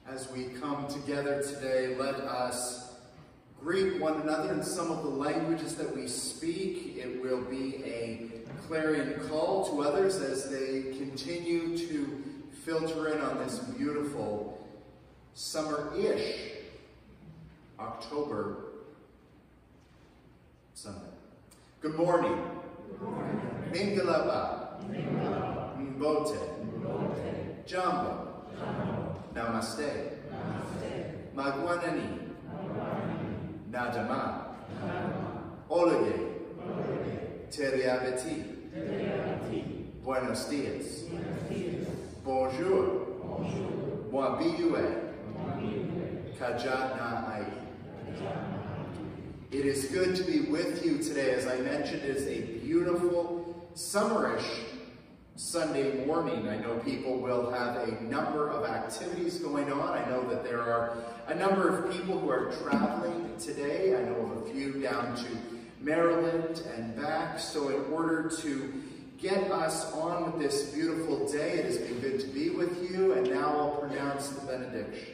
As we come together today, let us greet one another in some of the languages that we speak. It will be a clarion call to others as they continue to filter in on this beautiful summer-ish October Sunday. Good morning. Mingalaba. Mbote. Jambo. Namaste. Magwanani. Nadama. Olege. Teriabeti. Buenos dias. Bonjour. Mwabiyue. Kajat ai. It is good to be with you today. As I mentioned, it is a beautiful, summerish Sunday morning. I know people will have a number of activities going on. I know that there are a number of people who are traveling today. I know of a few down to Maryland and back. So in order to get us on with this beautiful day, it has been good to be with you. And now I'll pronounce the benediction.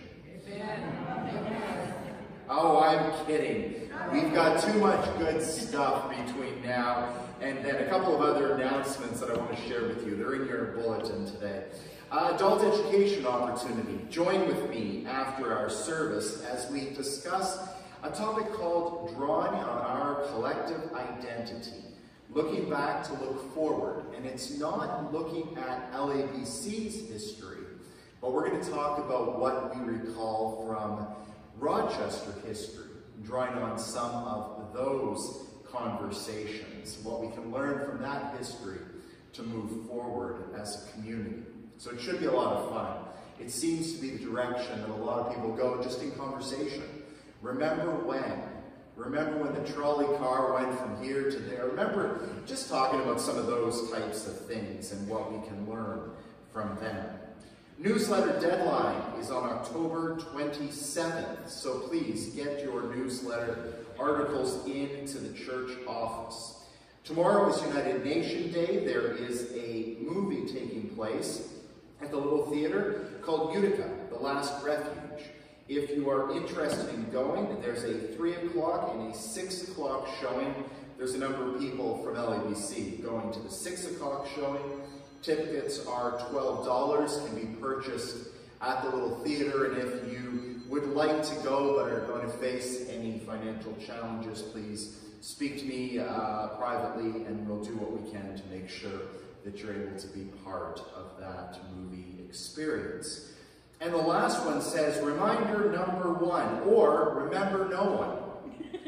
Amen. Oh, I'm kidding. We've got too much good stuff between now and then a couple of other announcements that I want to share with you. They're in your bulletin today. Adult education opportunity. Join with me after our service as we discuss a topic called Drawing on Our Collective Identity. Looking back to look forward. And it's not looking at LABC's history, but we're going to talk about what we recall from Rochester history, drawing on some of those conversations, what we can learn from that history to move forward as a community. So it should be a lot of fun. It seems to be the direction that a lot of people go just in conversation. Remember when? Remember when the trolley car went from here to there? Remember just talking about some of those types of things and what we can learn from them. Newsletter deadline is on October 27th, so please get your newsletter articles into the church office. Tomorrow is United Nation Day. There is a movie taking place at the Little Theater called Utica, The Last Refuge. If you are interested in going, there's a 3 o'clock and a 6 o'clock showing. There's a number of people from LABC going to the 6 o'clock showing. Tickets are $12, can be purchased at the Little Theater, and if you would like to go but are going to face any financial challenges, please speak to me privately and we'll do what we can to make sure that you're able to be part of that movie experience. And the last one says, reminder number 1, or remember no one.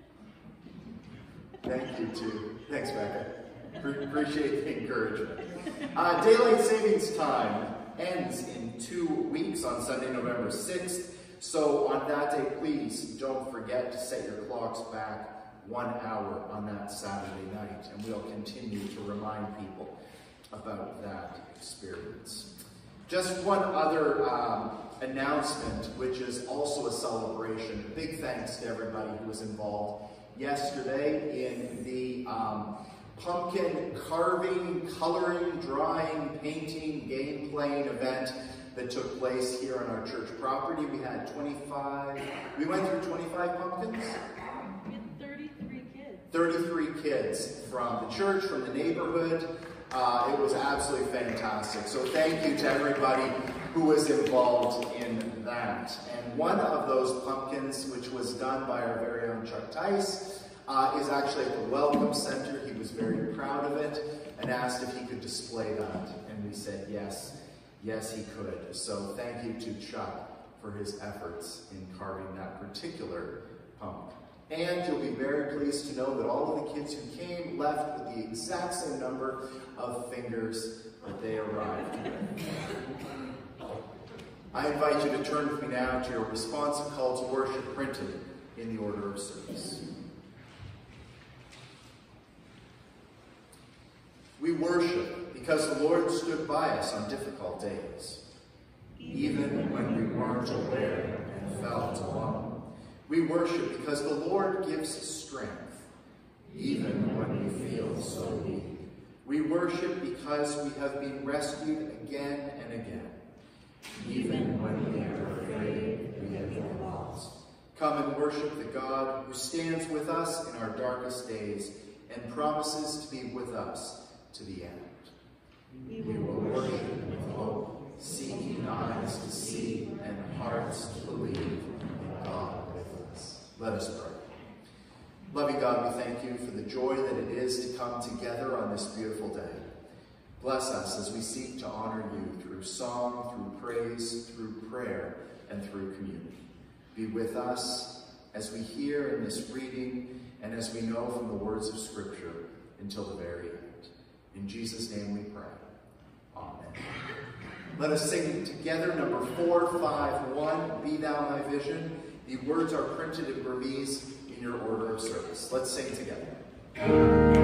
Thank you too. Thanks, Becca. Appreciate the encouragement. Daylight savings time ends in 2 weeks on Sunday, November 6th. So on that day, please don't forget to set your clocks back 1 hour on that Saturday night. And we'll continue to remind people about that experience. Just one other announcement, which is also a celebration. Big thanks to everybody who was involved yesterday in the pumpkin carving, coloring, drawing, painting, game playing event that took place here on our church property. We had 25, we went through 25 pumpkins? We had 33 kids. 33 kids from the church, from the neighborhood. It was absolutely fantastic. So thank you to everybody who was involved in that. And one of those pumpkins, which was done by our very own Chuck Tice, is actually at the Welcome Center. He was very proud of it and asked if he could display that. And we said yes, yes he could. So thank you to Chuck for his efforts in carving that particular pumpkin. And you'll be very pleased to know that all of the kids who came left with the exact same number of fingers that they arrived with. I invite you to turn with me now to your responsive call to worship printed in the order of service. We worship because the Lord stood by us on difficult days, even when we weren't aware and felt alone. We worship because the Lord gives strength, even when we feel so weak. We worship because we have been rescued again and again, even when we are afraid we have been lost. Come and worship the God who stands with us in our darkest days and promises to be with us to the end. We will worship with hope, seeking eyes to see and hearts to believe in God with us. Let us pray. Loving God, we thank you for the joy that it is to come together on this beautiful day. Bless us as we seek to honor you through song, through praise, through prayer, and through community. Be with us as we hear in this reading and as we know from the words of Scripture until the very end. In Jesus' name we pray. Amen. Let us sing together number 451, Be Thou My Vision. The words are printed in Burmese in your order of service. Let's sing together.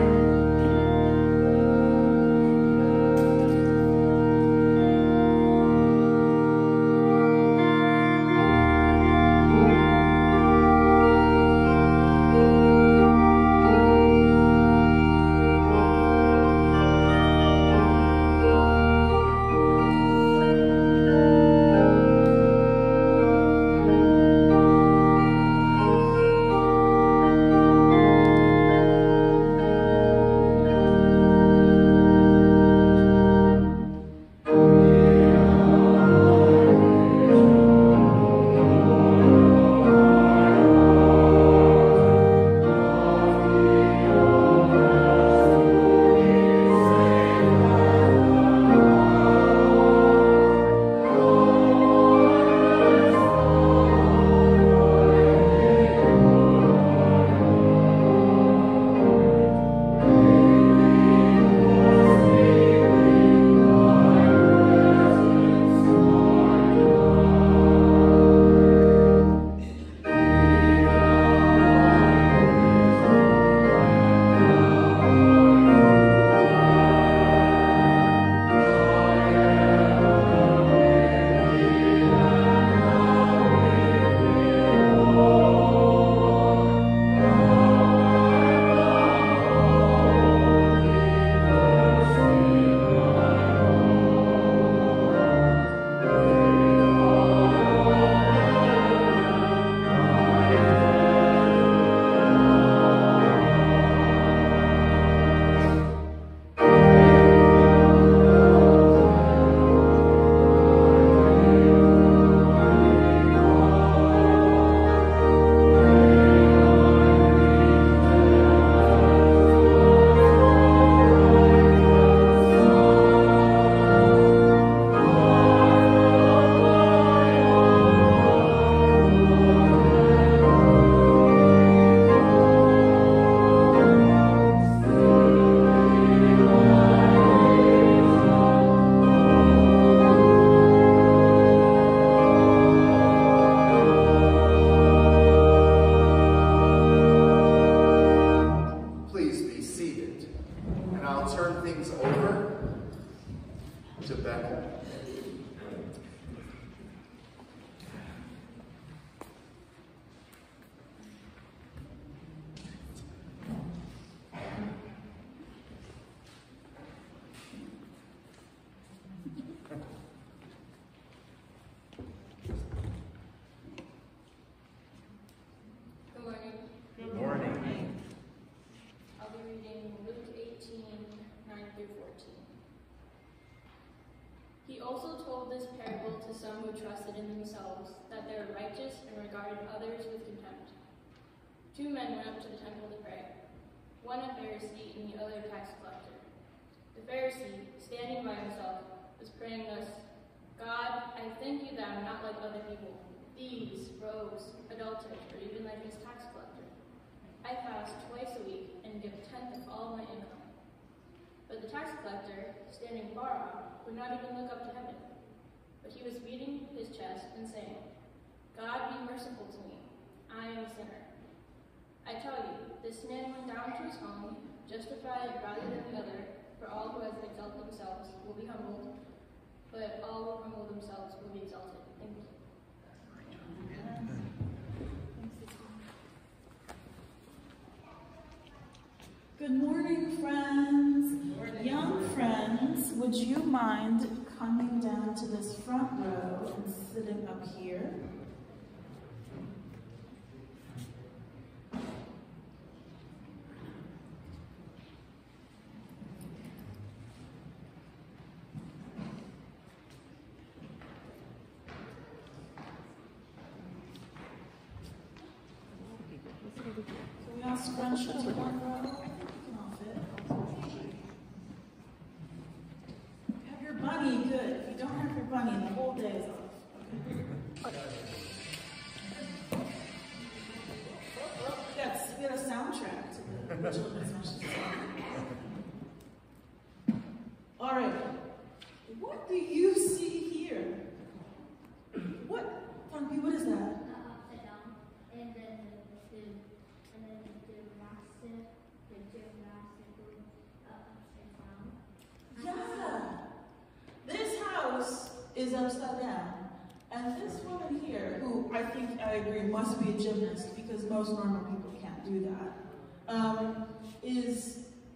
this parable to some who trusted in themselves, that they were righteous and regarded others with contempt. 2 men went up to the temple to pray, one a Pharisee and the other a tax collector. The Pharisee, standing by himself, was praying thus, God, I thank you that I am not like other people, thieves, rogues, adulterers, or even like this tax collector. I fast twice a week and give 1/10 of all my income. But the tax collector, standing far off, would not even look up to heaven. But he was beating his chest and saying, God, be merciful to me. I am a sinner. I tell you, this man went down to his home, justified rather than the other, for all who have exalted themselves will be humbled, but all who humble themselves will be exalted. Thank you. Good morning, friends. Young friends, would you mind coming down to this front row and sitting up here. So we all scrunch into one row. I think we can all fit. Have your bunny, good. If you don't have your bunny, the whole day is off. Okay. Yes, we had a soundtrack to the children's message. All right. What do you see here? What, Funky, what is that? Upside down, and then the gymnastic upside down. Yeah. This house is upside down. And this woman here, who I think I agree must be a gymnast because most normal people can't do that, is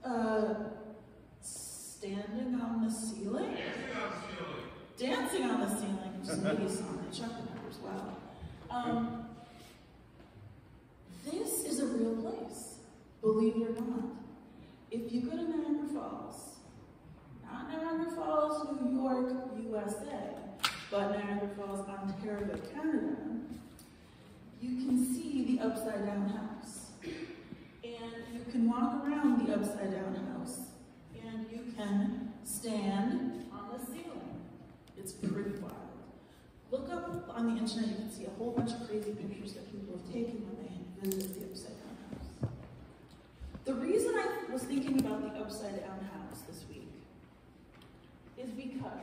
standing on the ceiling? Dancing on the ceiling, which is a Biggie song that Chuck remembers well. This is a real place, believe it or not. If you go to Niagara Falls, not Niagara Falls, New York, USA, but Niagara Falls, Ontario, Canada, you can see the upside down house. And you can walk around the upside down house, and you can stand on the ceiling. It's pretty wild. Look up on the internet, you can see a whole bunch of crazy pictures that people have taken when they visited the upside down house. The reason I was thinking about the upside down house this week is because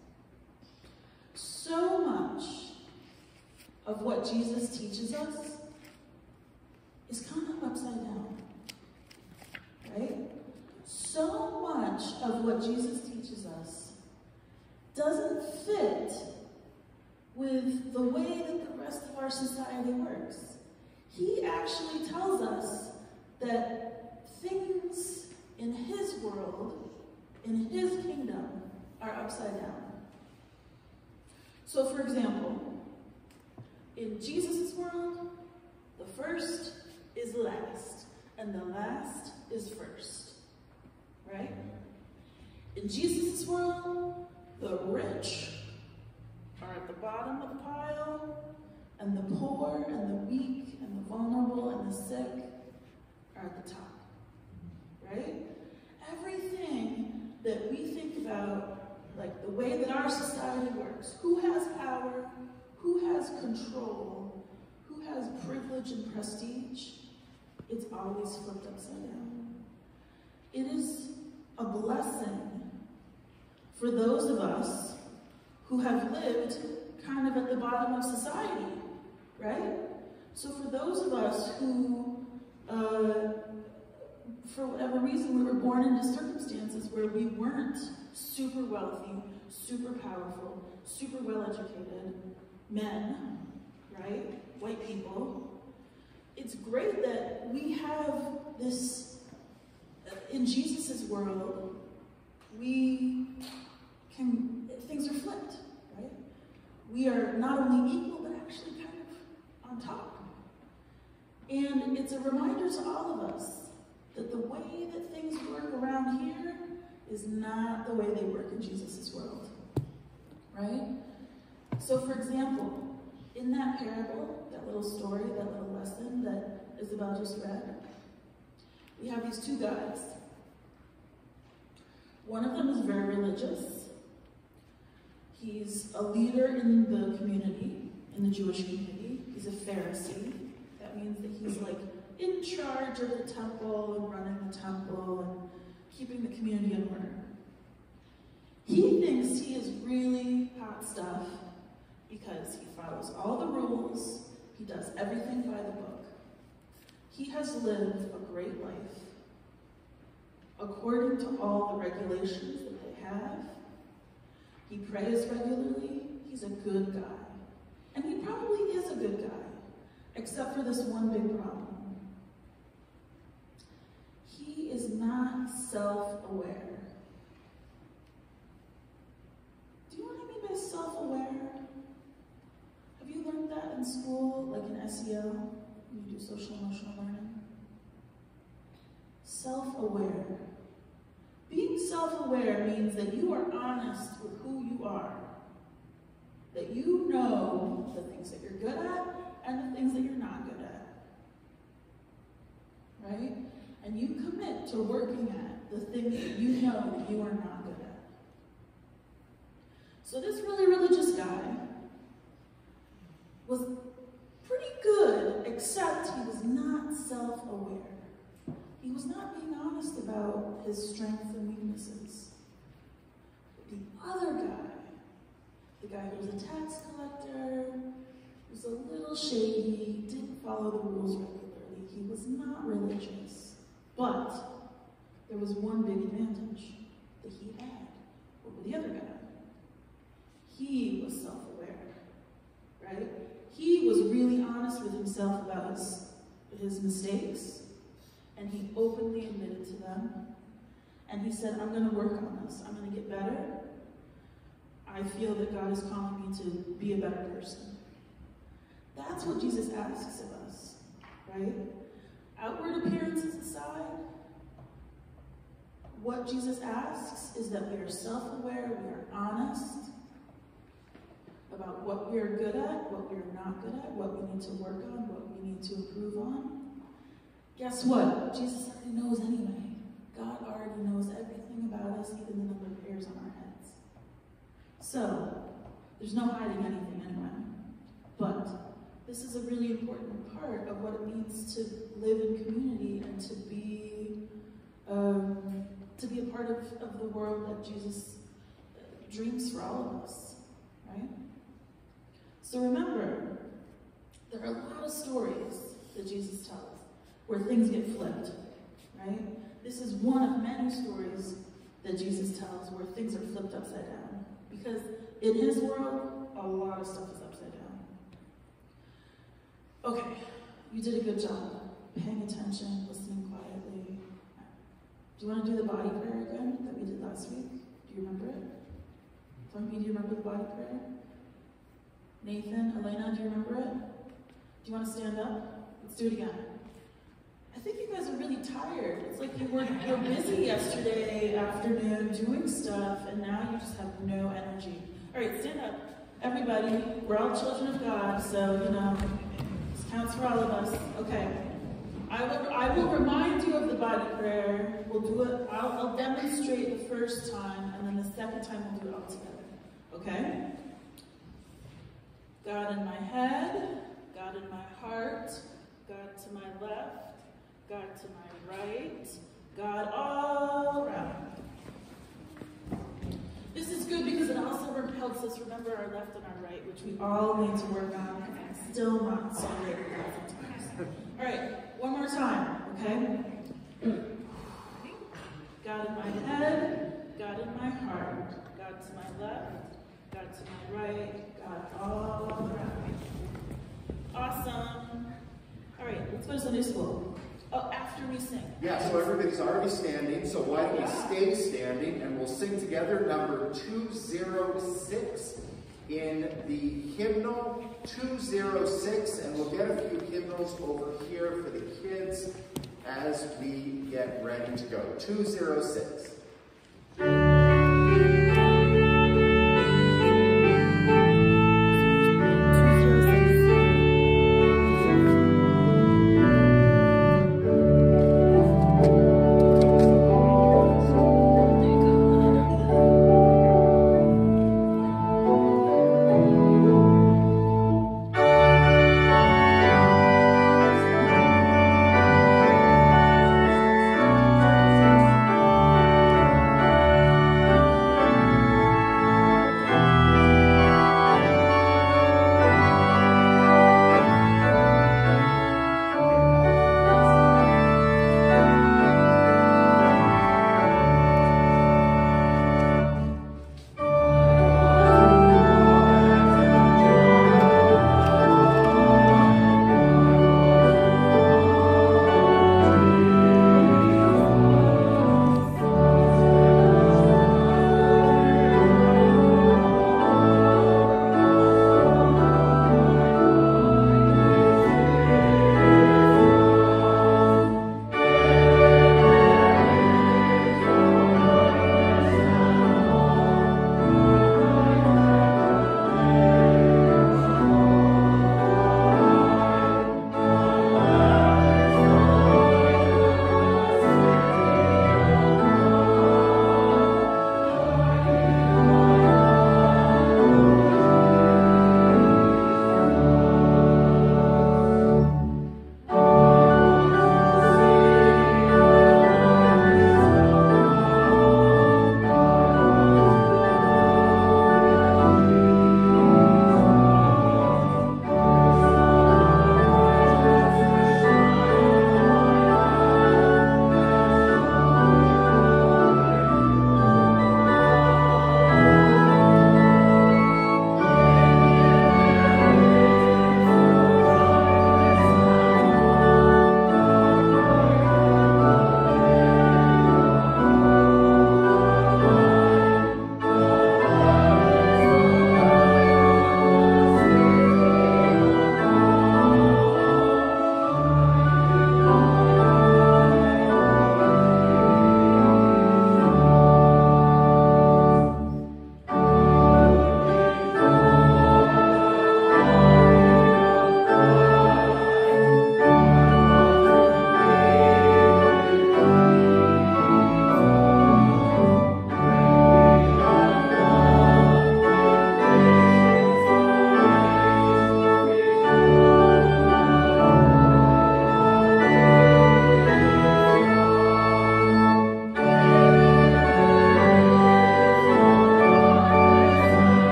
so much of what Jesus teaches us is kind of upside down, right? So much of what Jesus teaches us doesn't fit with the way that the rest of our society works. He actually tells us that things in his world, in his kingdom, are upside down. So for example, in Jesus' world, the first is last, and the last is first, right? In Jesus' world, the rich are at the bottom of the pile, and the poor and the weak and the vulnerable and the sick are at the top, right? Everything that we think about, like the way that our society works, who has power, who has control, who has privilege and prestige, it's always flipped upside down. It is a blessing for those of us who have lived kind of at the bottom of society, right? So for those of us who, for whatever reason, we were born into circumstances where we weren't super wealthy, super powerful, super well-educated men, right? White people. It's great that we have this, in Jesus' world, things are flipped, right? We are not only equal, but actually kind of on top. And it's a reminder to all of us that the way that things work around here is not the way they work in Jesus' world, right? So for example, in that parable, that little story, that little lesson that Isabel just read, we have these two guys. One of them is very religious. He's a leader in the community, in the Jewish community. He's a Pharisee. That means that he's like in charge of the temple and running the temple and keeping the community in order. He thinks he is really hot stuff because he follows all the rules, he does everything by the book. He has lived a great life according to all the regulations that they have. He prays regularly, he's a good guy. And he probably is a good guy, except for this one big problem. He is not self-aware. Do SEL, when you do social emotional learning? Self-aware. Being self-aware means that you are honest with who you are. That you know the things that you're good at and the things that you're not good at. Right? And you commit to working at the things that you know that you are not good at. So this really religious guy was pretty good, except he was not self-aware. He was not being honest about his strengths and weaknesses. The other guy, the guy who was a tax collector, was a little shady, didn't follow the rules regularly. He was not religious. But there was one big advantage that he had over the other guy. He was self-aware, right? He was really honest with himself about his mistakes, and he openly admitted to them. And he said, I'm going to work on this. I'm going to get better. I feel that God is calling me to be a better person. That's what Jesus asks of us, right? Outward appearances aside, what Jesus asks is that we are self-aware, we are honest about what we are good at, what we are not good at, what we need to work on, what we need to improve on. Guess what? Jesus already knows anyway. God already knows everything about us, even the number of hairs on our heads. So, there's no hiding anything anyway. But this is a really important part of what it means to live in community and to be a part of the world that Jesus dreams for all of us, right? So remember, there are a lot of stories that Jesus tells where things get flipped, right? This is one of many stories that Jesus tells where things are flipped upside down. Because in his world, a lot of stuff is upside down. Okay, you did a good job paying attention, listening quietly. Do you want to do the body prayer again that we did last week? Do you remember it? Funky, do you remember the body prayer? Nathan, Elena, do you remember it? Do you want to stand up? Let's do it again. I think you guys are really tired. It's like you were busy yesterday afternoon doing stuff, and now you just have no energy. All right, stand up. Everybody, we're all children of God, so, this counts for all of us. Okay. I will remind you of the body prayer. We'll do it. I'll demonstrate the first time, and then the second time we'll do it all together. Okay? God in my head, God in my heart, God to my left, God to my right, God all around. This is good because it also helps us remember our left and our right, which we all need to work on, and I'm still not so great at that sometimes. All right, one more time, okay? God in my head, God in my heart, God to my left, God to my right, God all around. Awesome. All right, let's go to Sunday school. Oh, after we sing. Yeah, so everybody's already standing, so why don't we stay standing and we'll sing together number 206 in the hymnal 206, and we'll get a few hymnals over here for the kids as we get ready to go. 206.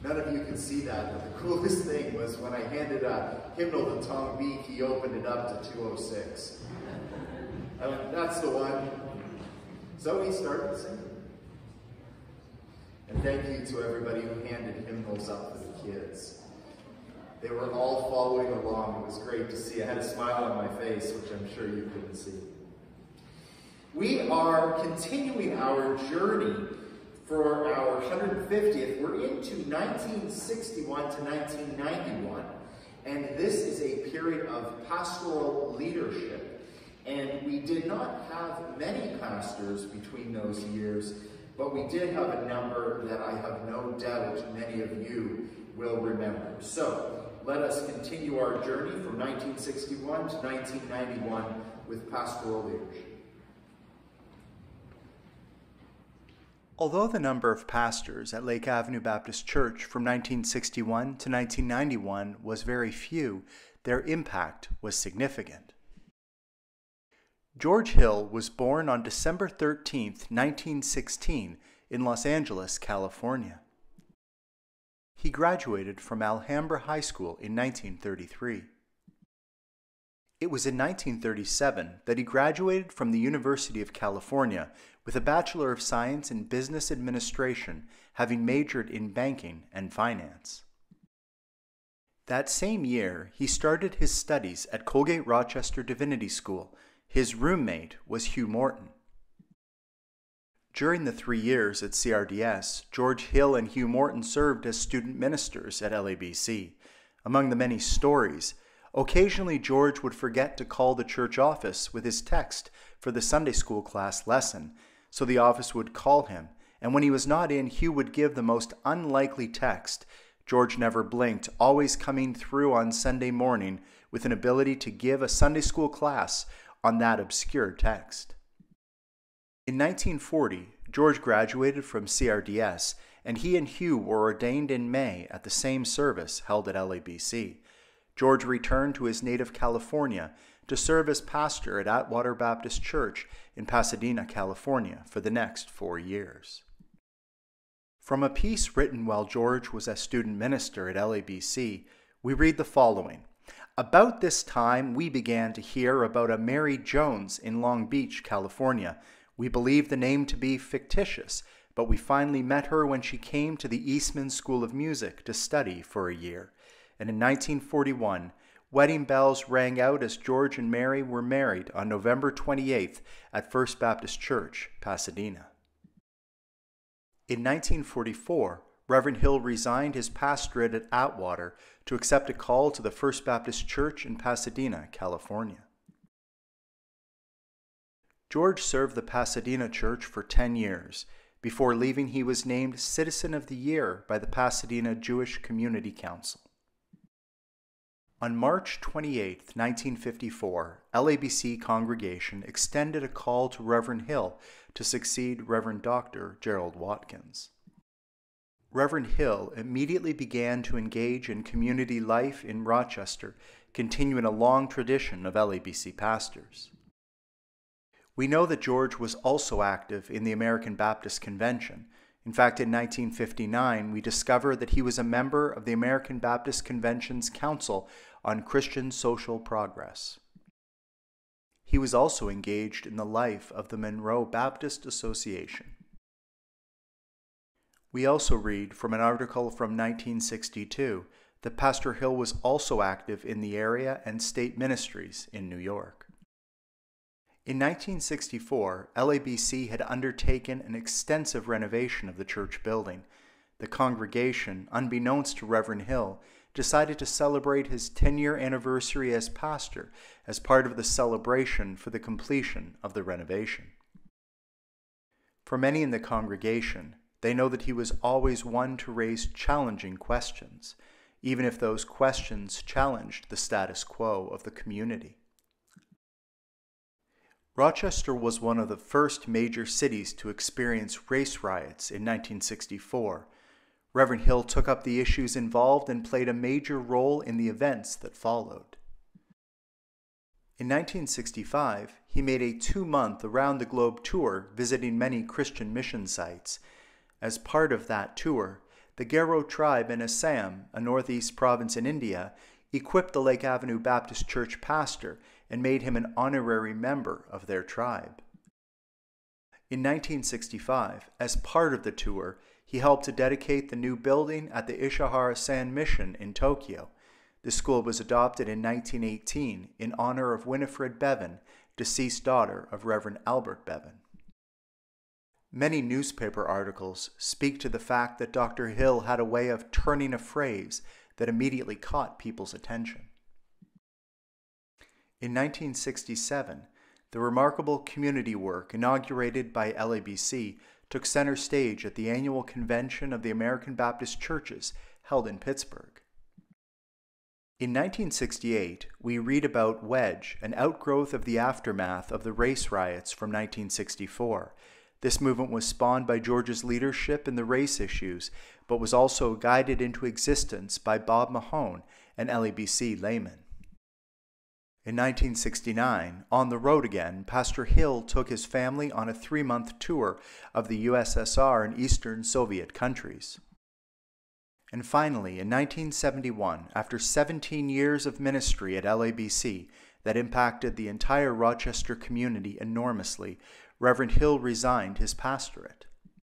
None of you can see that, but the coolest thing was when I handed a hymnal to Tom Beek, he opened it up to 206. I went, that's the one. So he started singing. And thank you to everybody who handed hymnals up to the kids. They were all following along. It was great to see. I had a smile on my face, which I'm sure you couldn't see. We are continuing our journey for our 150th. We're into 1961 to 1991. And this is a period of pastoral leadership. And we did not have many pastors between those years, but we did have a number that I have no doubt many of you will remember. So, let us continue our journey from 1961 to 1991 with pastoral leadership. Although the number of pastors at Lake Avenue Baptist Church from 1961 to 1991 was very few, their impact was significant. George Hill was born on December 13, 1916, in Los Angeles, California. He graduated from Alhambra High School in 1933. It was in 1937 that he graduated from the University of California with a Bachelor of Science in Business Administration, having majored in banking and finance. That same year, he started his studies at Colgate Rochester Divinity School. His roommate was Hugh Morton. During the 3 years at CRDS, George Hill and Hugh Morton served as student ministers at LABC. Among the many stories, occasionally George would forget to call the church office with his text for the Sunday school class lesson, so the office would call him, and when he was not in, Hugh would give the most unlikely text. George never blinked, always coming through on Sunday morning with an ability to give a Sunday school class on that obscure text. In 1940, George graduated from CRDS, and he and Hugh were ordained in May at the same service held at LABC. George returned to his native California to serve as pastor at Atwater Baptist Church in Pasadena, California, for the next 4 years. From a piece written while George was a student minister at LABC, we read the following. About this time, we began to hear about a Mary Jones in Long Beach, California. We believed the name to be fictitious, but we finally met her when she came to the Eastman School of Music to study for a year. And in 1941, wedding bells rang out as George and Mary were married on November 28th at First Baptist Church, Pasadena. In 1944, Reverend Hill resigned his pastorate at Atwater to accept a call to the First Baptist Church in Pasadena, California. George served the Pasadena Church for 10 years. Before leaving, he was named Citizen of the Year by the Pasadena Jewish Community Council. On March 28, 1954, LABC congregation extended a call to Reverend Hill to succeed Reverend Dr. Gerald Watkins. Reverend Hill immediately began to engage in community life in Rochester, continuing a long tradition of LABC pastors. We know that George was also active in the American Baptist Convention. In fact, in 1959, we discover that he was a member of the American Baptist Convention's Council on Christian Social Progress. He was also engaged in the life of the Monroe Baptist Association. We also read from an article from 1962 that Pastor Hill was also active in the area and state ministries in New York. In 1964, LABC had undertaken an extensive renovation of the church building. The congregation, unbeknownst to Reverend Hill, decided to celebrate his 10-year anniversary as pastor as part of the celebration for the completion of the renovation. For many in the congregation, they know that he was always one to raise challenging questions, even if those questions challenged the status quo of the community. Rochester was one of the first major cities to experience race riots in 1964. Reverend Hill took up the issues involved and played a major role in the events that followed. In 1965, he made a 2-month around-the-globe tour visiting many Christian mission sites. As part of that tour, the Garo tribe in Assam, a northeast province in India, equipped the Lake Avenue Baptist Church pastor and made him an honorary member of their tribe. In 1965, as part of the tour, he helped to dedicate the new building at the Ishihara San Mission in Tokyo. The school was adopted in 1918 in honor of Winifred Bevan, deceased daughter of Reverend Albert Bevan. Many newspaper articles speak to the fact that Dr. Hill had a way of turning a phrase that immediately caught people's attention. In 1967, the remarkable community work inaugurated by LABC took center stage at the annual convention of the American Baptist Churches held in Pittsburgh. In 1968, we read about Wedge, an outgrowth of the aftermath of the race riots from 1964. This movement was spawned by George's leadership in the race issues, but was also guided into existence by Bob Mahone, an LABC layman. In 1969, on the road again, Pastor Hill took his family on a 3-month tour of the USSR and Eastern Soviet countries. And finally, in 1971, after 17 years of ministry at LABC that impacted the entire Rochester community enormously, Reverend Hill resigned his pastorate.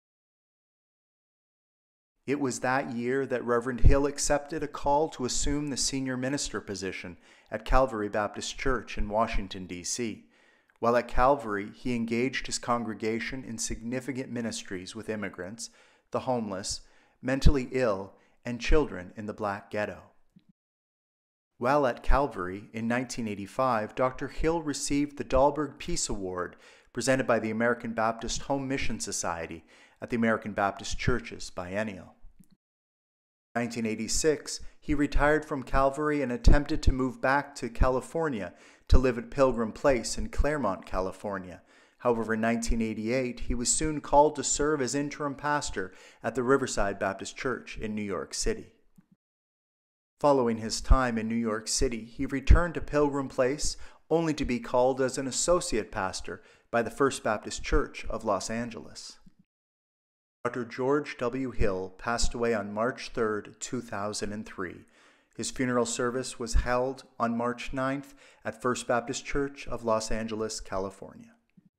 It was that year that Reverend Hill accepted a call to assume the senior minister position at Calvary Baptist Church in Washington, D.C. While at Calvary, he engaged his congregation in significant ministries with immigrants, the homeless, mentally ill, and children in the Black Ghetto. While at Calvary in 1985, Dr. Hill received the Dahlberg Peace Award presented by the American Baptist Home Mission Society at the American Baptist Churches Biennial. In 1986, he retired from Calvary and attempted to move back to California to live at Pilgrim Place in Claremont, California. However, in 1988, he was soon called to serve as interim pastor at the Riverside Baptist Church in New York City. Following his time in New York City, he returned to Pilgrim Place only to be called as an associate pastor by the First Baptist Church of Los Angeles. Dr. George W. Hill passed away on March 3, 2003. His funeral service was held on March 9th at First Baptist Church of Los Angeles, California.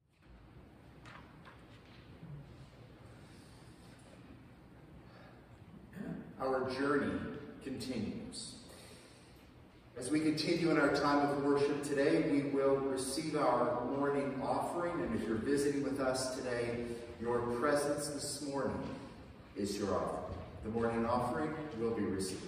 Our journey continues. As we continue in our time of worship today, we will receive our morning offering, and if you're visiting with us today, your presence this morning is your offering. The morning offering will be received.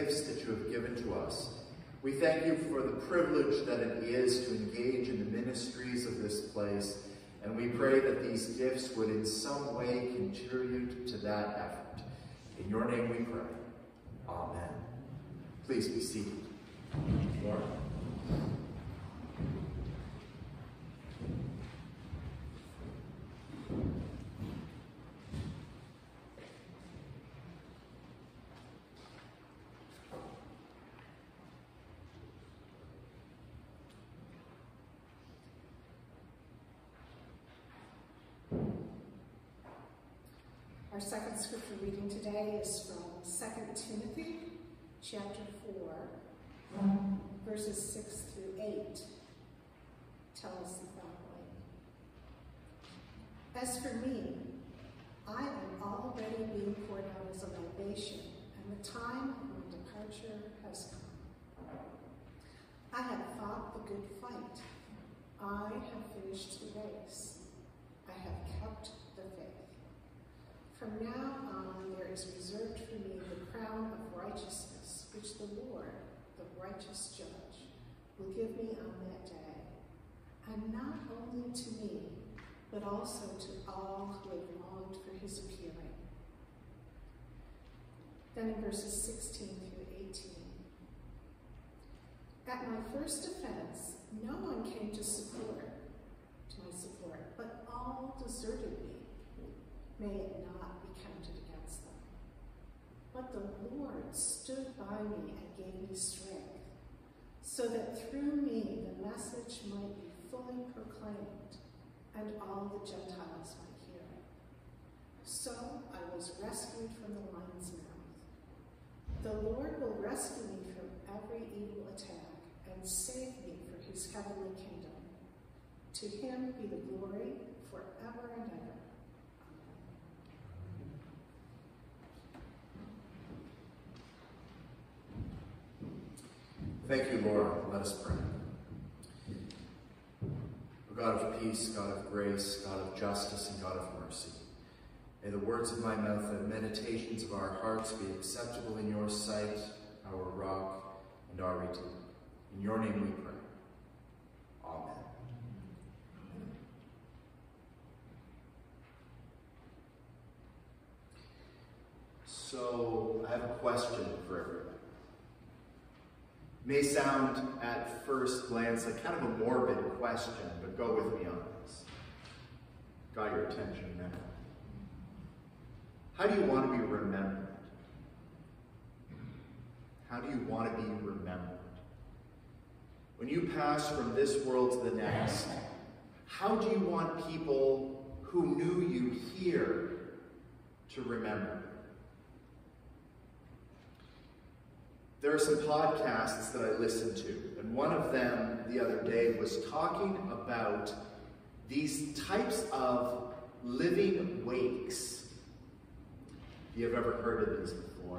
gifts that you have given to us. We thank you for the privilege that it is to engage in the ministries of this place, and we pray that these gifts would in some way contribute to that effort. In your name we pray. Amen. Please be seated. Lord. Our second scripture reading today is from 2 Timothy chapter 4, verses 6 through 8. Tell us the following. As for me, I am already being poured out as a libation, and the time of my departure has come. I have fought the good fight. I have finished the race. I have kept the faith. From now on, there is reserved for me the crown of righteousness, which the Lord, the righteous judge, will give me on that day, and not only to me, but also to all who have longed for his appearing. Then in verses 16 through 18. At my first offense, no one came to my support, but all deserted me. May it not be counted against them. But the Lord stood by me and gave me strength, so that through me the message might be fully proclaimed, and all the Gentiles might hear it. So I was rescued from the lion's mouth. The Lord will rescue me from every evil attack and save me for his heavenly kingdom. To him be the glory forever and ever. Thank you, Lord. Let us pray. O God of peace, God of grace, God of justice, and God of mercy, may the words of my mouth and meditations of our hearts be acceptable in your sight, our rock and our redeemer. In your name we pray. Amen. So, I have a question for everyone. May sound at first glance like kind of a morbid question, but go with me on this. Got your attention now. How do you want to be remembered? How do you want to be remembered? When you pass from this world to the next, how do you want people who knew you here to remember? There are some podcasts that I listen to, and one of them the other day was talking about these types of living wakes. You have ever heard of these before?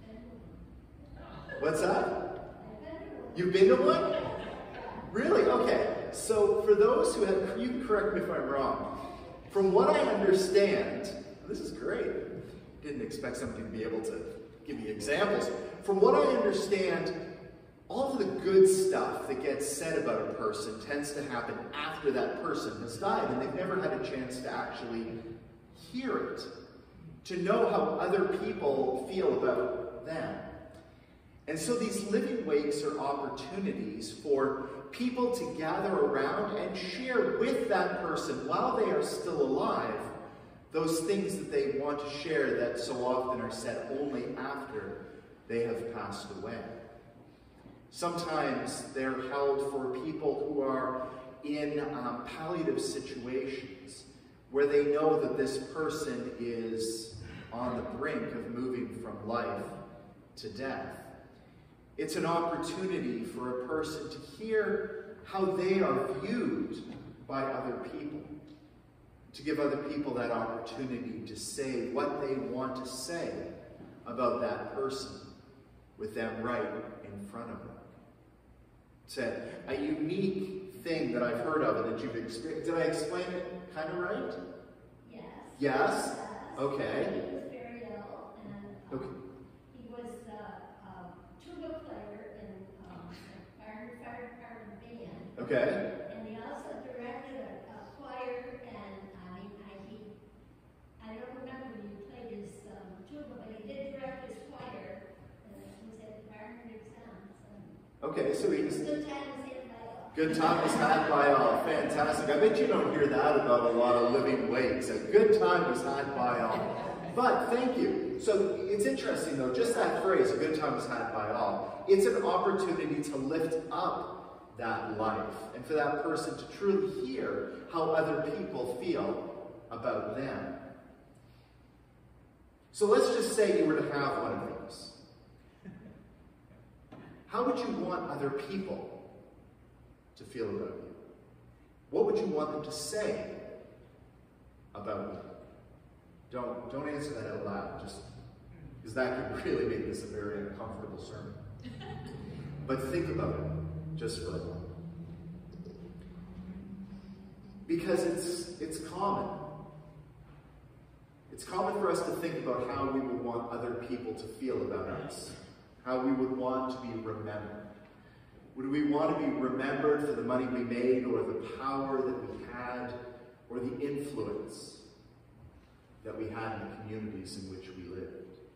What's that? You've been to one? Really? Okay. So for those who have, you can correct me if I'm wrong. From what I understand, this is great. Didn't expect somebody to be able to give me examples. From what I understand, all of the good stuff that gets said about a person tends to happen after that person has died, and they've never had a chance to actually hear it, to know how other people feel about them. And so these living wakes are opportunities for people to gather around and share with that person while they are still alive those things that they want to share that so often are said only after they have passed away. Sometimes they're held for people who are in palliative situations where they know that this person is on the brink of moving from life to death. It's an opportunity for a person to hear how they are viewed by other people, to give other people that opportunity to say what they want to say about that person with them right in front of them. It's a unique thing that I've heard of and that you've experienced. Did I explain it kind of right? Yes. Yes? Okay. He was very ill, and Okay. he was Okay. And he also directed a choir, and I don't remember when he played his tuba, but he did direct his choir, and it was at Barnard Sounds. Okay, so he's... Good time was had by all. Good time was had by all. Fantastic. I bet you don't hear that about a lot of living wakes. A good time was had by all. But thank you. So it's interesting though, just that phrase, a good time was had by all. It's an opportunity to lift up that life and for that person to truly hear how other people feel about them. So let's just say you were to have one of those. How would you want other people to feel about you? What would you want them to say about you? Don't answer that out loud, just because that could really make this a very uncomfortable sermon. But think about it just for a moment. Because it's common. It's common for us to think about how we would want other people to feel about us, how we would want to be remembered. Would we want to be remembered for the money we made, or the power that we had, or the influence that we had in the communities in which we lived?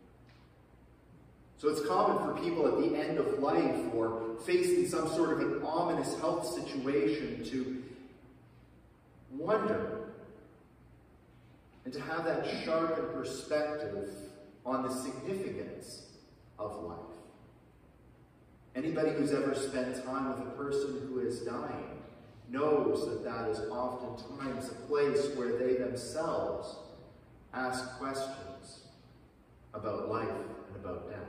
So it's common for people at the end of life, or facing some sort of an ominous health situation, to wonder and to have that sharpened perspective on the significance of life. Anybody who's ever spent time with a person who is dying knows that that is oftentimes a place where they themselves ask questions about life and about death.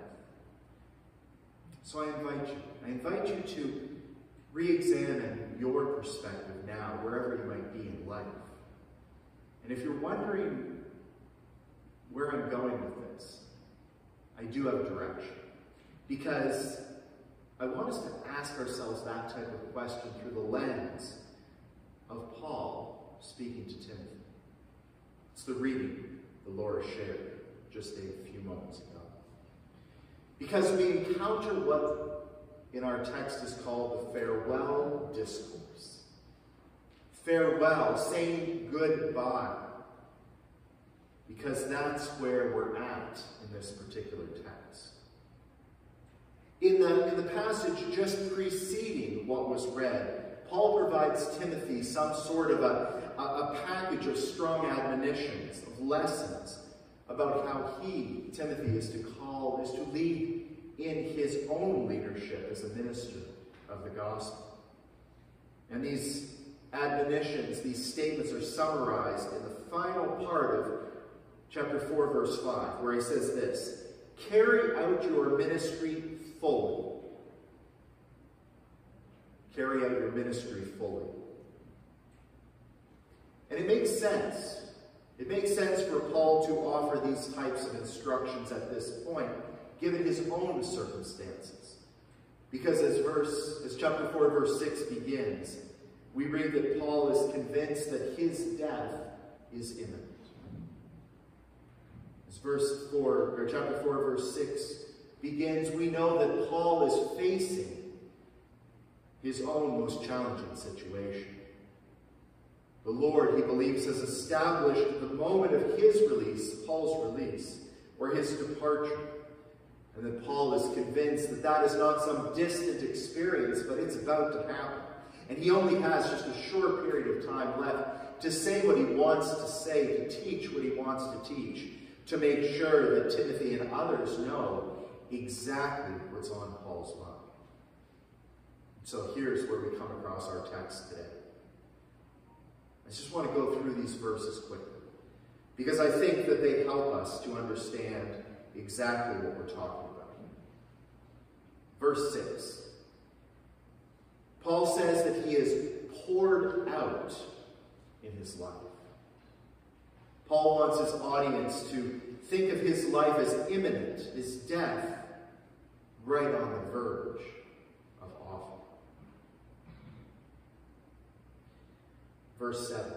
So I invite you to re-examine your perspective now, wherever you might be in life. And if you're wondering where I'm going with this, I do have direction. Because I want us to ask ourselves that type of question through the lens of Paul speaking to Timothy. It's the reading the Laura shared just a few moments ago. Because we encounter what in our text is called the farewell discourse. Farewell, saying goodbye. Because that's where we're at in this particular text. In the passage just preceding what was read, Paul provides Timothy some sort of a package of strong admonitions, of lessons about how he, Timothy, is to lead in his own leadership as a minister of the gospel. And these admonitions, these statements are summarized in the final part of chapter 4, verse 5, where he says this: carry out your ministry fully. Carry out your ministry fully. And it makes sense. It makes sense for Paul to offer these types of instructions at this point, given his own circumstances. Because as chapter 4, verse 6 begins, we read that Paul is convinced that his death is imminent. As chapter 4, verse 6 begins, we know that Paul is facing his own most challenging situation. The Lord, he believes, has established the moment of his release, Paul's release, or his departure. And that Paul is convinced that that is not some distant experience, but it's about to happen. And he only has just a short period of time left to say what he wants to say, to teach what he wants to teach, to make sure that Timothy and others know exactly what's on Paul's mind. So here's where we come across our text today. I just want to go through these verses quickly, because I think that they help us to understand exactly what we're talking about here. Verse 6. Paul says that he is poured out in his life. Paul wants his audience to think of his life as imminent, his death right on the verge of awful. Verse 7.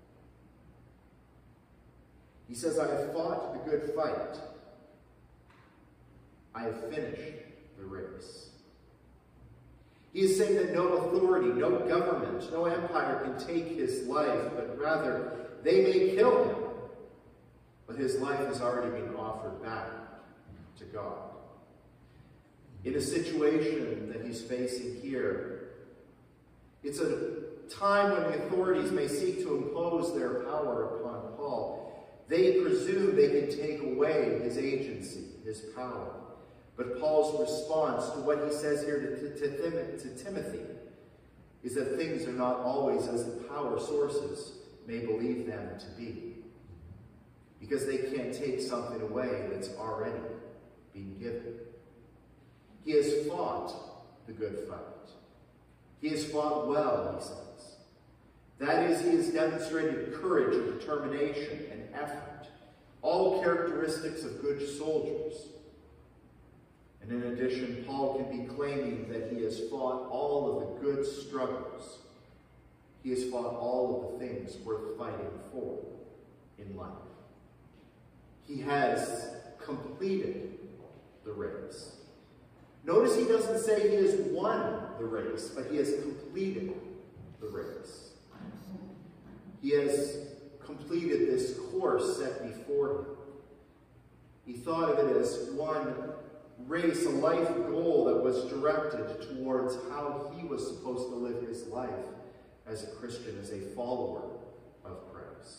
He says, I have fought the good fight. I have finished the race. He is saying that no authority, no government, no empire can take his life, but rather they may kill him, but his life has already been offered back to God. In a situation that he's facing here, it's a time when the authorities may seek to impose their power upon Paul. They presume they can take away his agency, his power. But Paul's response to what he says here to Timothy is that things are not always as the power sources may believe them to be, because they can't take something away that's already been given. He has fought the good fight. He has fought well, he says. That is, he has demonstrated courage and determination and effort, all characteristics of good soldiers. And in addition, Paul can be claiming that he has fought all of the good struggles. He has fought all of the things worth fighting for in life. He has completed the race. Notice he doesn't say he has won the race, but he has completed the race. He has completed this course set before him. He thought of it as one race, a life goal that was directed towards how he was supposed to live his life as a Christian, as a follower of Christ.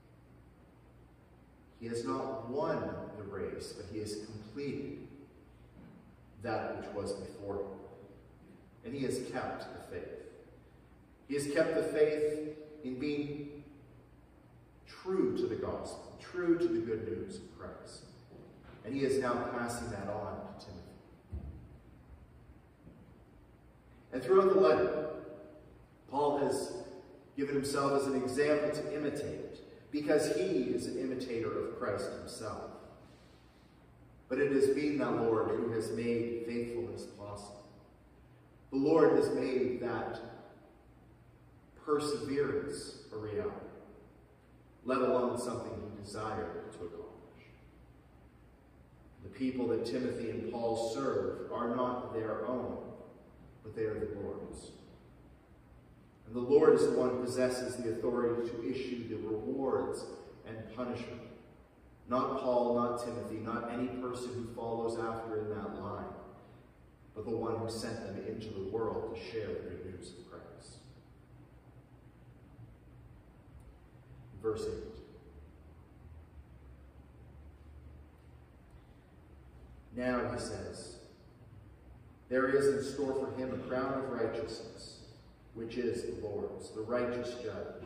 He has not won the race, but he has completed that which was before him. And he has kept the faith. He has kept the faith in being true to the gospel, true to the good news of Christ. And he is now passing that on to Timothy. And throughout the letter, Paul has given himself as an example to imitate, because he is an imitator of Christ himself. But it has been that Lord who has made faithfulness possible. The Lord has made that perseverance a reality, let alone something he desired to accomplish. The people that Timothy and Paul serve are not their own, but they are the Lord's. And the Lord is the one who possesses the authority to issue the rewards and punishment. Not Paul, not Timothy, not any person who follows after in that line, but the one who sent them into the world to share the good news of Christ. Verse 8. Now, he says, there is in store for him a crown of righteousness, which is the Lord's, the righteous judge.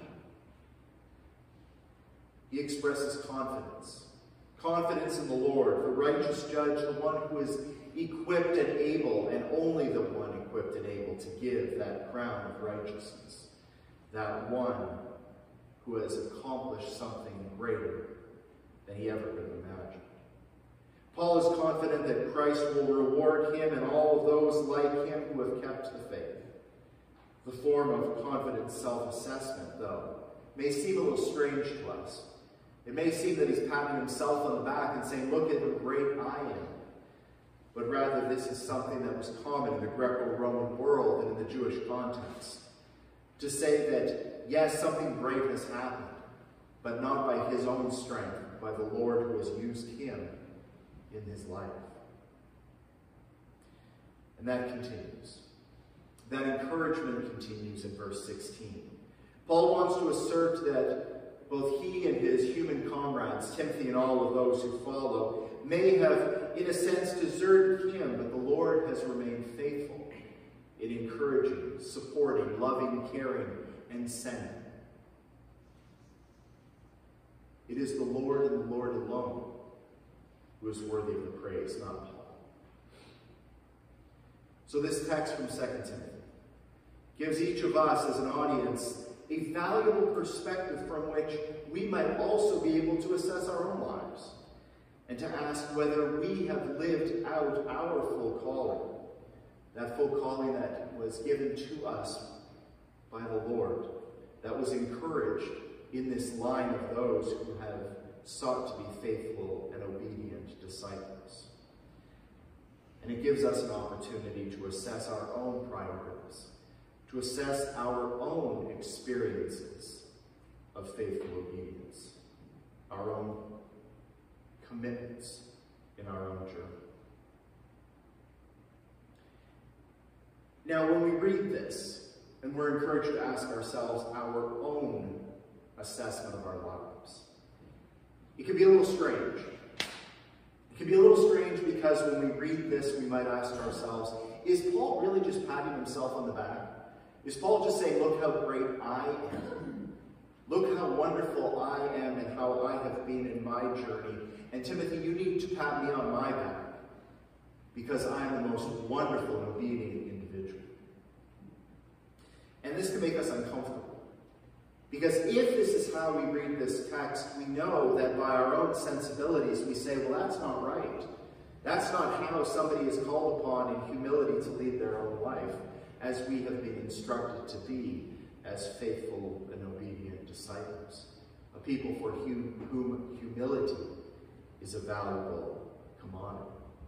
He expresses confidence. Confidence in the Lord, the righteous judge, the one who is equipped and able, and only the one equipped and able to give that crown of righteousness. That one who has accomplished something greater than he ever could have imagined. Paul is confident that Christ will reward him and all of those like him who have kept the faith. The form of confident self-assessment, though, may seem a little strange to us. It may seem that he's patting himself on the back and saying, look at how great I am. But rather, this is something that was common in the Greco-Roman world and in the Jewish context. To say that, yes, something great has happened, but not by his own strength, by the Lord who has used him in his life. And that continues. That encouragement continues in verse 16. Paul wants to assert that both he and his human comrades, Timothy and all of those who follow, may have, in a sense, deserted him, but the Lord has remained faithful in encouraging, supporting, loving, caring, and sending. It is the Lord and the Lord alone who is worthy of the praise, not Paul. So this text from 2 Timothy gives each of us as an audience a valuable perspective from which we might also be able to assess our own lives and to ask whether we have lived out our full calling, that full calling that was given to us by the Lord, that was encouraged in this line of those who have sought to be faithful and obedient disciples. And it gives us an opportunity to assess our own priorities, to assess our own experiences of faithful obedience, our own commitments in our own journey. Now, when we read this, and we're encouraged to ask ourselves our own assessment of our lives, it can be a little strange. It can be a little strange because when we read this, we might ask ourselves, is Paul really just patting himself on the back? Is Paul just saying, look how great I am? Look how wonderful I am and how I have been in my journey. And Timothy, you need to pat me on my back because I am the most wonderful and obedient individual. And this can make us uncomfortable. Because if this is how we read this text, we know that by our own sensibilities we say, well, that's not right. That's not how somebody is called upon in humility to lead their own life, as we have been instructed to be as faithful and obedient disciples, a people for whom humility is a valuable commodity.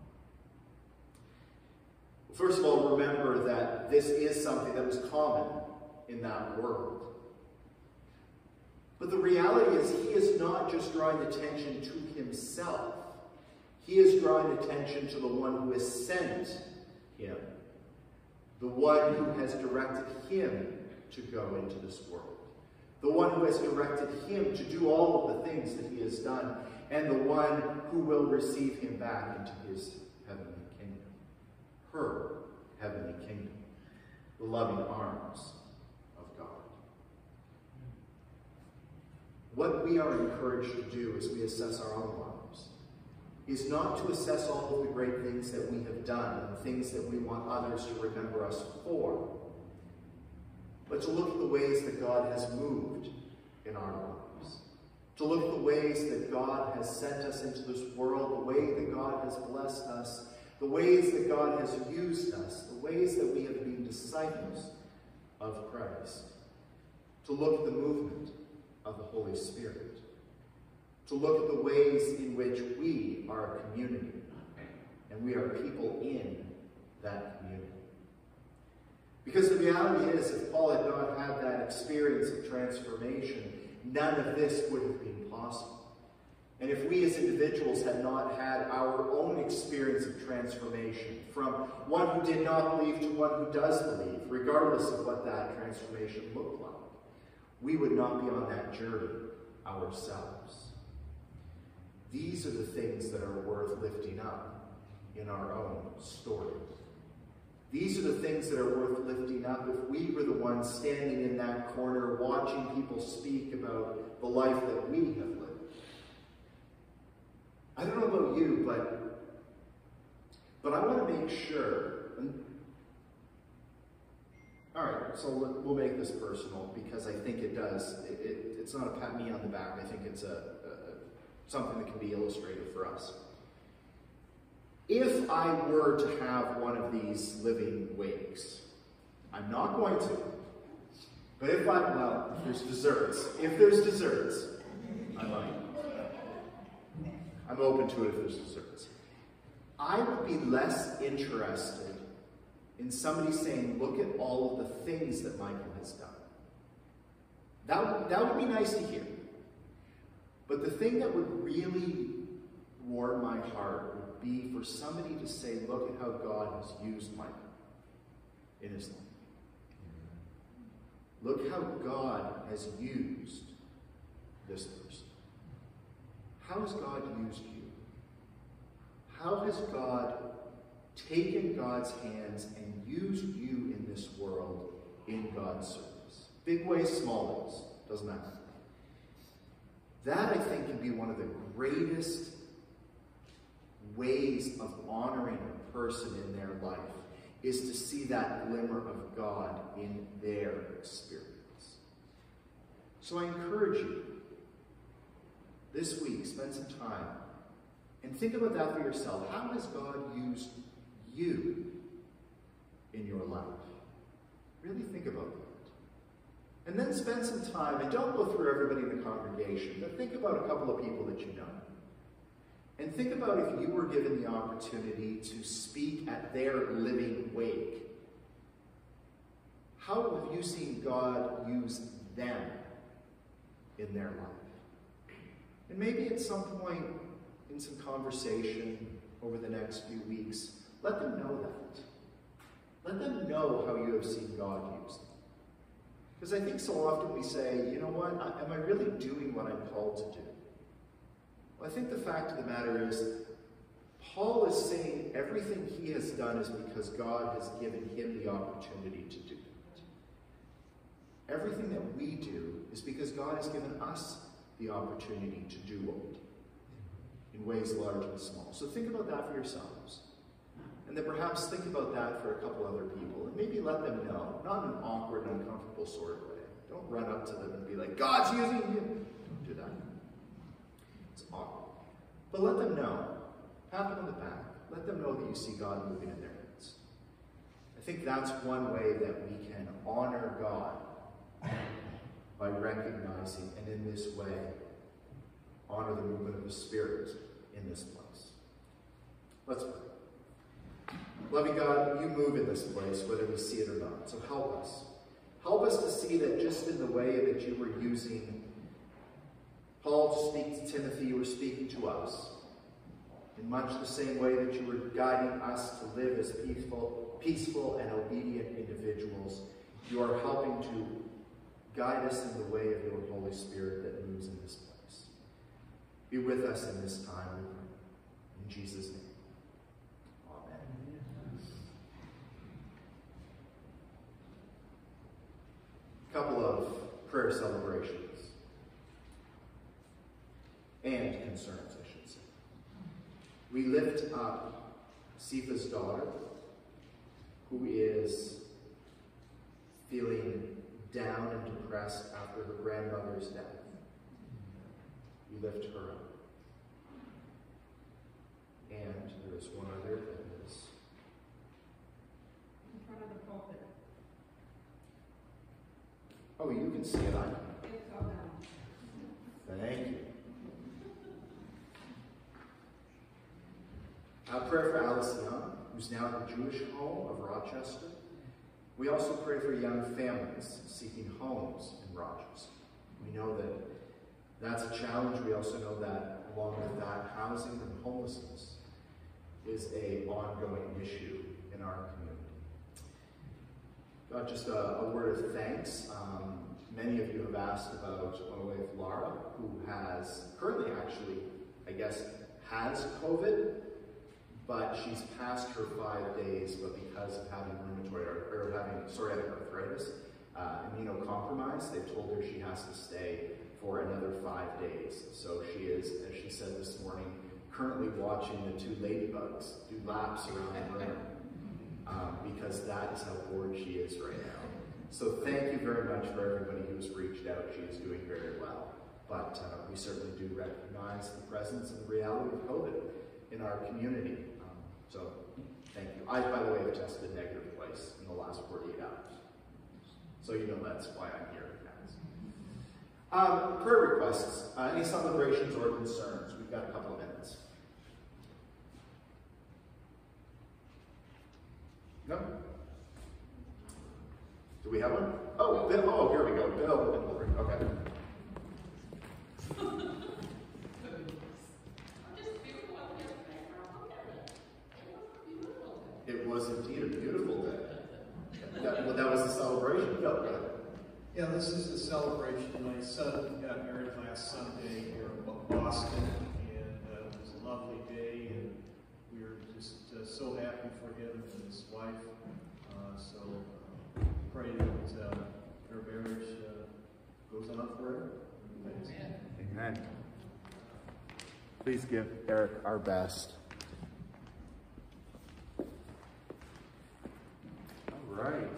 First of all, remember that this is something that was common in that world. But the reality is, he is not just drawing attention to himself. He is drawing attention to the one who has sent him, the one who has directed him to go into this world, the one who has directed him to do all of the things that he has done, and the one who will receive him back into his heavenly kingdom, her heavenly kingdom, the loving arms of God. What we are encouraged to do as we assess our own lives is not to assess all of the great things that we have done and the things that we want others to remember us for, but to look at the ways that God has moved in our lives, to look at the ways that God has sent us into this world, the way that God has blessed us, the ways that God has used us, the ways that we have been disciples of Christ, to look at the movement of the Holy Spirit, to look at the ways in which we are a community, and we are people in that community. Because the reality is, if Paul had not had that experience of transformation, none of this would have been possible. And if we as individuals had not had our own experience of transformation, from one who did not believe to one who does believe, regardless of what that transformation looked like, we would not be on that journey ourselves. These are the things that are worth lifting up in our own story. These are the things that are worth lifting up if we were the ones standing in that corner watching people speak about the life that we have lived. I don't know about you, but I want to make sure. All right, so we'll make this personal because I think it does. It's not a pat me on the back. I think it's something that can be illustrative for us. If I were to have one of these living wakes, I'm not going to, but if there's desserts. If there's desserts, I might. I'm open to it if there's desserts. I would be less interested in somebody saying, look at all of the things that Michael has done. That would be nice to hear. But the thing that would really warm my heart would be for somebody to say, look at how God has used Michael in his life. Look how God has used this person. How has God used you? How has God taken God's hands and used you in this world in God's service? Big ways, small ways, doesn't matter. That, I think, can be one of the greatest ways of honoring a person in their life, is to see that glimmer of God in their experience. So I encourage you, this week, spend some time and think about that for yourself. How has God used you in your life? Really think about that. And then spend some time, and don't go through everybody in the congregation, but think about a couple of people that you know. And think about if you were given the opportunity to speak at their living wake. How have you seen God use them in their life? And maybe at some point in some conversation over the next few weeks, let them know that. Let them know how you have seen God use them. Because I think so often we say, you know what, am I really doing what I'm called to do? Well, I think the fact of the matter is, Paul is saying everything he has done is because God has given him the opportunity to do it. Everything that we do is because God has given us the opportunity to do what we do in ways large and small. So think about that for yourselves. And then perhaps think about that for a couple other people. And maybe let them know, not in an awkward and uncomfortable sort of way. Don't run up to them and be like, God's using you. Don't do that. It's awkward. But let them know. Pat them on the back. Let them know that you see God moving in their midst. I think that's one way that we can honor God by recognizing, and in this way, honor the movement of the Spirit in this place. Let's pray. Loving God, you move in this place, whether we see it or not. So help us. Help us to see that just in the way that you were using Paul to speak to Timothy, you were speaking to us. In much the same way that you were guiding us to live as peaceful and obedient individuals, you are helping to guide us in the way of your Holy Spirit that moves in this place. Be with us in this time, we pray. In Jesus' name. Amen. A couple of prayer celebrations and concerns, I should say. We lift up Sifa's daughter, who is feeling down and depressed after her grandmother's death. We lift her up. And there is one other that is In front of the pulpit. Oh, you can see it. I can. It's all down. Thank you. Prayer for Alice Young, who's now at the Jewish Home of Rochester. We also pray for young families seeking homes in Rochester. We know that that's a challenge. We also know that along with that, housing and homelessness is an ongoing issue in our community. Just a word of thanks. Many of you have asked about my wife Laura, who has currently actually, I guess, has COVID, but she's past her 5 days, but because of having psoriatic arthritis, immunocompromised, they've told her she has to stay for another 5 days. So she is, as she said this morning, currently watching the two ladybugs do laps around the room, because that is how bored she is right now. So thank you very much for everybody who's reached out. She is doing very well. But we certainly do recognize the presence and the reality of COVID in our community. So thank you. I, by the way, have tested negative twice in the last 48 hours. So you know that's why I'm here. Prayer requests, any celebrations or concerns? We've got a couple of minutes. No? Do we have one? Oh, Bill. Oh, here we go. Bill. Okay. It was indeed a beautiful day. That was a celebration. No, go ahead. Yeah, this is a celebration. My son got married last Sunday here in Boston, and it was a lovely day, and we were just so happy for him and his wife. Pray that their marriage goes on forever. Thanks. Amen. Please give Eric our best. All right.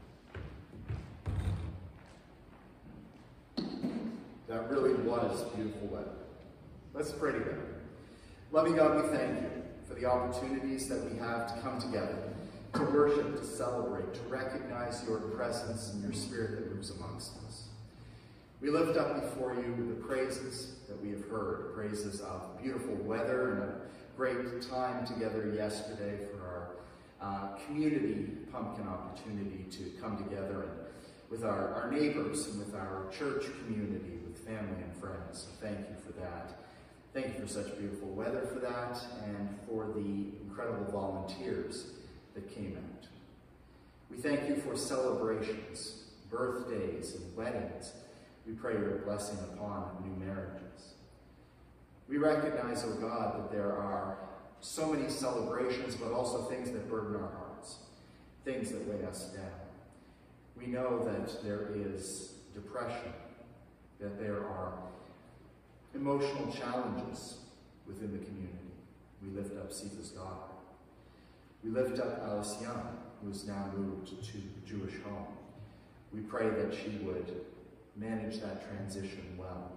That really was beautiful weather. Let's pray together. Loving God, we thank you for the opportunities that we have to come together, to worship, to celebrate, to recognize your presence and your spirit that moves amongst us. We lift up before you the praises that we have heard, praises of beautiful weather and a great time together yesterday for our community pumpkin opportunity to come together and with our neighbors and with our church community, with family and friends. So thank you for that. Thank you for such beautiful weather for that and for the incredible volunteers that came out. We thank you for celebrations, birthdays, and weddings. We pray your blessing upon new marriages. We recognize, O God, that there are so many celebrations, but also things that burden our hearts, things that weigh us down. We know that there is depression, that there are emotional challenges within the community. We lift up Sifa's daughter. We lift up Alice Young, who has now moved to the Jewish home. We pray that she would manage that transition well.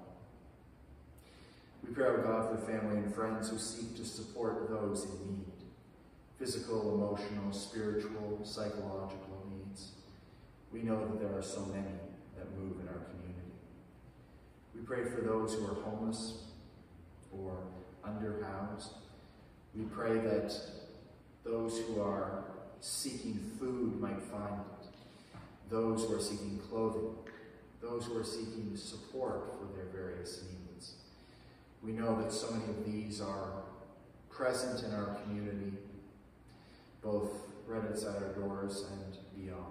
We pray, O God, for family and friends who seek to support those in need, physical, emotional, spiritual, psychological needs. We know that there are so many that move in our community. We pray for those who are homeless or underhoused. We pray that those who are seeking food might find it. Those who are seeking clothing. Those who are seeking support for their various needs. We know that so many of these are present in our community, both right outside our doors and beyond.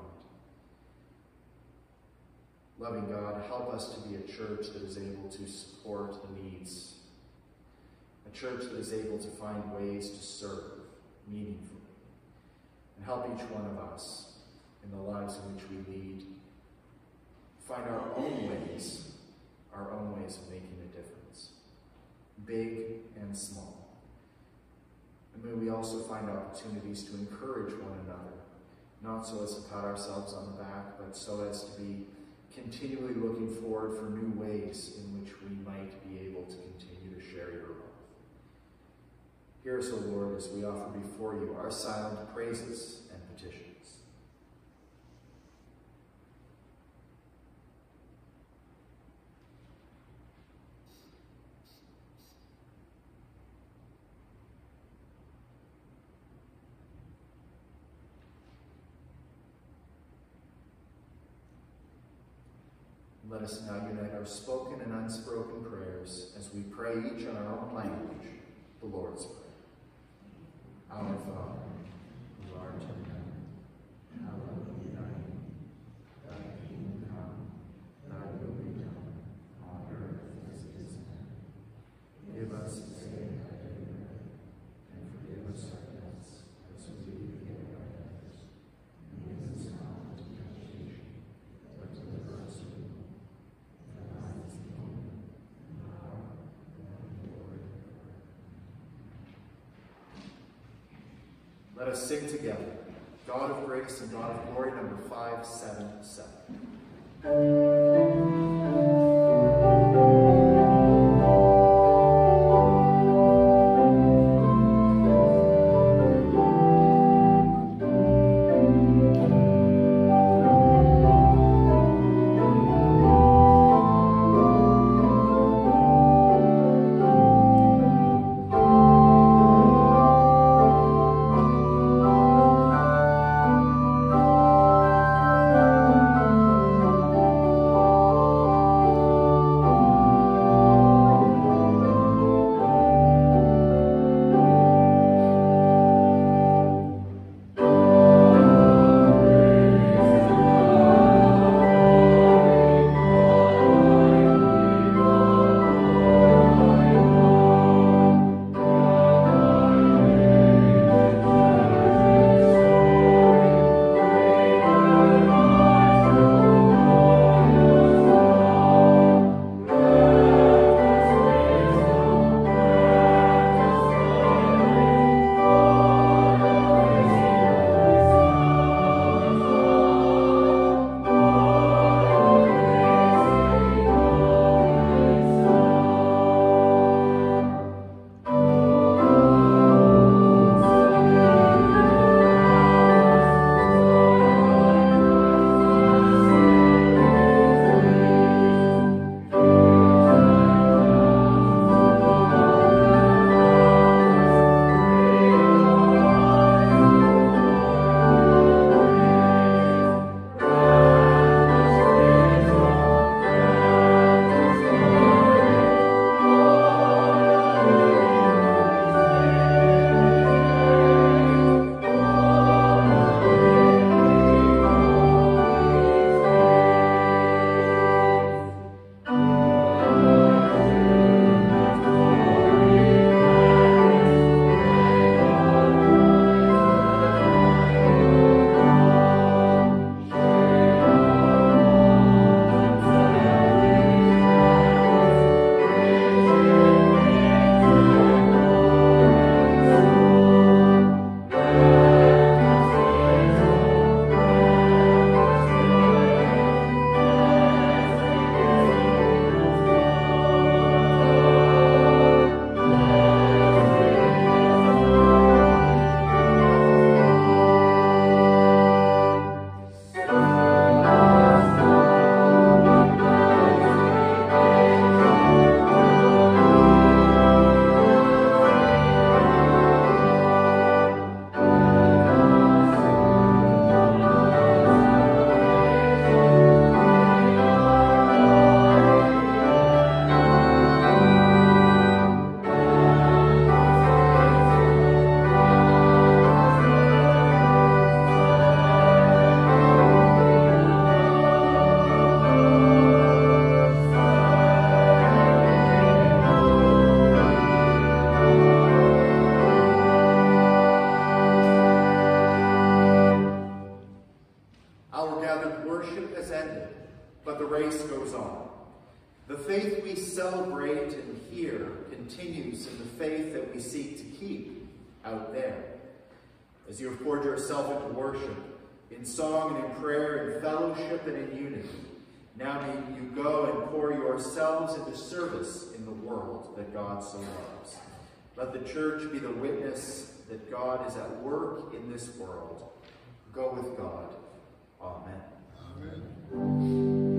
Loving God, help us to be a church that is able to support the needs. A church that is able to find ways to serve meaningfully. And help each one of us in the lives in which we lead find our own ways of making a difference, big and small. And may we also find opportunities to encourage one another, not so as to pat ourselves on the back, but so as to be continually looking forward for new ways in which we might be able to continue to share your love. Hear us, O Lord, as we offer before you our silent praises and petitions. Let us now unite our spoken and unspoken prayers as we pray each in our own language, the Lord's Prayer. Our Father, who art in heaven, hallowed be thy name. Thy kingdom come, thy will be done, on earth as it is in heaven. Give us this day our daily bread, and forgive us our debts, as we forgive our debtors. And lead us not into temptation, but deliver us from evil. For thine is the kingdom, and the power, and the glory forever. Let us sing together, God of grace and God of glory, number 577. Thank but the race goes on. The faith we celebrate and hear continues in the faith that we seek to keep out there. As you have poured yourself into worship, in song and in prayer, in fellowship and in unity, now may you go and pour yourselves into service in the world that God so loves. Let the church be the witness that God is at work in this world. Go with God. Amen. Amen.